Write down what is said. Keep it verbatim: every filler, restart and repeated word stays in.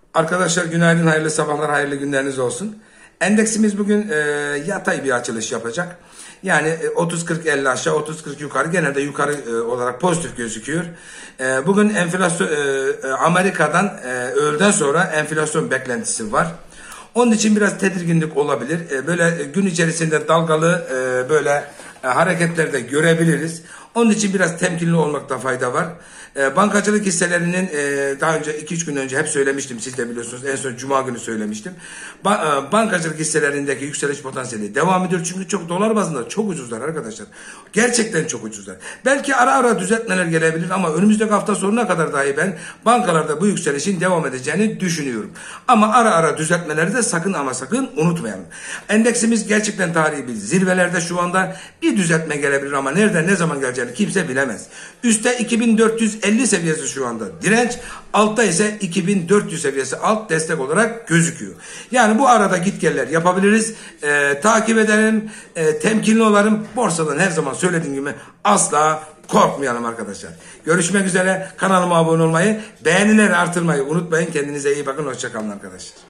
Arkadaşlar günaydın, hayırlı sabahlar, hayırlı günleriniz olsun. Endeksimiz bugün e, yatay bir açılış yapacak. Yani e, otuz kırk elli aşağı, otuz kırk yukarı, genelde yukarı e, olarak pozitif gözüküyor. E, bugün enflasyon e, Amerika'dan e, öğleden sonra enflasyon beklentisi var. Onun için biraz tedirginlik olabilir. E, böyle gün içerisinde dalgalı e, böyle e, hareketler de görebiliriz. Onun için biraz temkinli olmakta fayda var. E, bankacılık hisselerinin e, daha önce iki üç gün önce hep söylemiştim. Siz de biliyorsunuz. En son Cuma günü söylemiştim. Ba e, bankacılık hisselerindeki yükseliş potansiyeli devam ediyor. Çünkü çok dolar bazında çok ucuzlar arkadaşlar. Gerçekten çok ucuzlar. Belki ara ara düzeltmeler gelebilir ama önümüzdeki hafta sonuna kadar dahi ben bankalarda bu yükselişin devam edeceğini düşünüyorum. Ama ara ara düzeltmeleri de sakın ama sakın unutmayalım. Endeksimiz gerçekten tarihi bir zirvelerde şu anda. Bir düzeltme gelebilir ama nereden ne zaman geleceğini kimse bilemez. Üste iki bin dört yüz elli seviyesi şu anda direnç, altta ise iki bin dört yüz seviyesi alt destek olarak gözüküyor. Yani bu arada gitgeller yapabiliriz. Ee, takip edelim, e, temkinli olalım. Borsadan her zaman söylediğim gibi asla korkmayalım arkadaşlar. Görüşmek üzere. Kanalıma abone olmayı, beğenileri artırmayı unutmayın. Kendinize iyi bakın. Hoşça kalın arkadaşlar.